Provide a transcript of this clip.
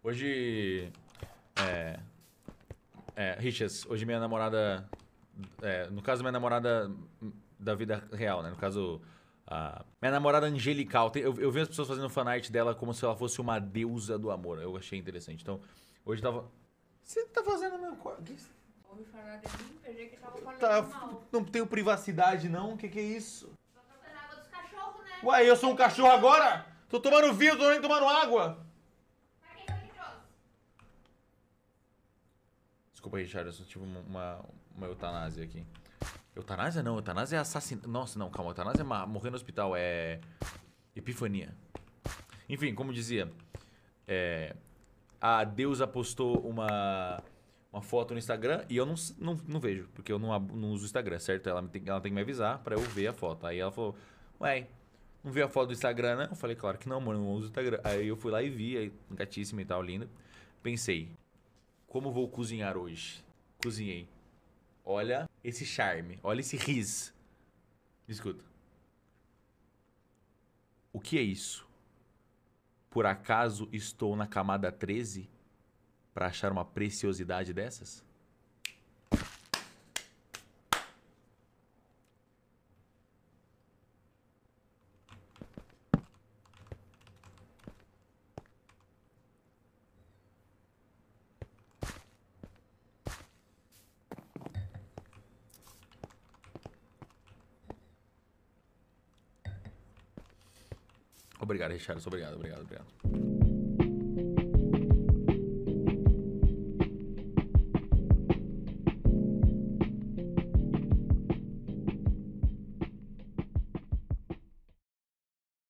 Hoje... Richas, hoje minha namorada... no caso, minha namorada da vida real, né? No caso, minha namorada angelical. Eu vi as pessoas fazendo fanart dela como se ela fosse uma deusa do amor. Eu achei interessante. Então, hoje tava... Você tá fazendo meu... Ouvi falar de mim, pensei que tava falando mal. Não tenho privacidade, não? O que é isso? Tô trocando água dos cachorros, né? Ué, eu sou um cachorro agora? Tô tomando vinho, tô nem tomando água. Pra quem foi que trouxe? Desculpa, Richard, eu só tive uma eutanásia aqui. Eutanásia não, eutanásia é assassinato. Nossa, não, calma, eutanásia é morrer no hospital, é epifania. Enfim, como dizia, a deusa postou uma foto no Instagram e eu não vejo, porque eu não uso o Instagram, certo? Ela tem que me avisar pra eu ver a foto. Aí ela falou, ué, não viu a foto do Instagram, né? Eu falei, claro que não, mano, não uso o Instagram. Aí eu fui lá e vi, aí, gatíssima e tal, linda. Pensei, como vou cozinhar hoje? Cozinhei. Olha esse charme, olha esse riso. Escuta. O que é isso? Por acaso estou na camada 13 pra achar uma preciosidade dessas? Obrigado, Richard. Obrigado.